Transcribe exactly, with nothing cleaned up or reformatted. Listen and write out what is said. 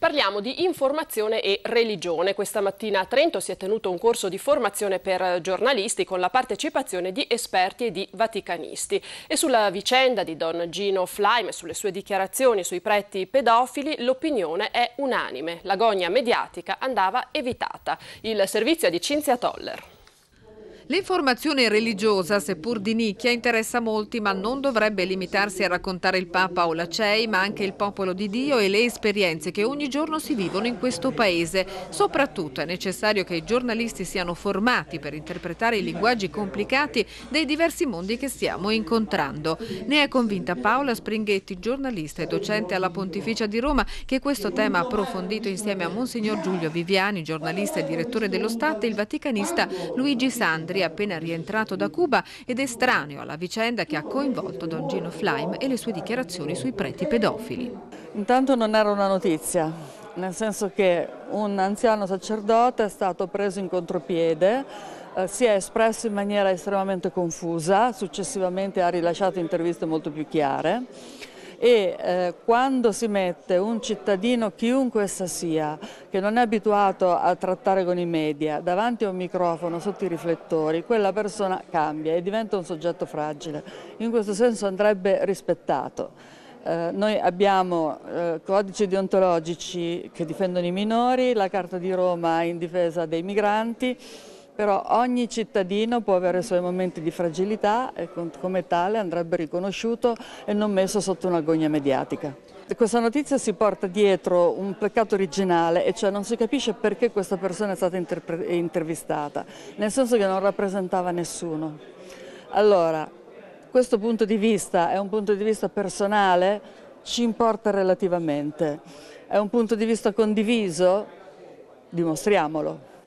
Parliamo di informazione e religione. Questa mattina a Trento si è tenuto un corso di formazione per giornalisti con la partecipazione di esperti e di vaticanisti. E sulla vicenda di Don Gino Flaim e sulle sue dichiarazioni sui preti pedofili l'opinione è unanime. La gogna mediatica andava evitata. Il servizio è di Cinzia Toller. L'informazione religiosa, seppur di nicchia, interessa molti, ma non dovrebbe limitarsi a raccontare il Papa o la C E I, ma anche il popolo di Dio e le esperienze che ogni giorno si vivono in questo paese. Soprattutto è necessario che i giornalisti siano formati per interpretare i linguaggi complicati dei diversi mondi che stiamo incontrando. Ne è convinta Paola Springhetti, giornalista e docente alla Pontificia di Roma, che questo tema ha approfondito insieme a Monsignor Giulio Viviani, giornalista e direttore dello Stat, e il vaticanista Luigi Sandri, appena rientrato da Cuba ed estraneo alla vicenda che ha coinvolto Don Gino Flaim e le sue dichiarazioni sui preti pedofili. Intanto non era una notizia, nel senso che un anziano sacerdote è stato preso in contropiede, eh, si è espresso in maniera estremamente confusa, successivamente ha rilasciato interviste molto più chiare. E eh, quando si mette un cittadino, chiunque essa sia, che non è abituato a trattare con i media, davanti a un microfono, sotto i riflettori, quella persona cambia e diventa un soggetto fragile. In questo senso andrebbe rispettato. Eh, noi abbiamo eh, codici deontologici che difendono i minori, la Carta di Roma in difesa dei migranti, però ogni cittadino può avere i suoi momenti di fragilità e come tale andrebbe riconosciuto e non messo sotto una gogna mediatica. Questa notizia si porta dietro un peccato originale, e cioè non si capisce perché questa persona è stata intervistata, nel senso che non rappresentava nessuno. Allora, questo punto di vista è un punto di vista personale, ci importa relativamente. È un punto di vista condiviso? Dimostriamolo.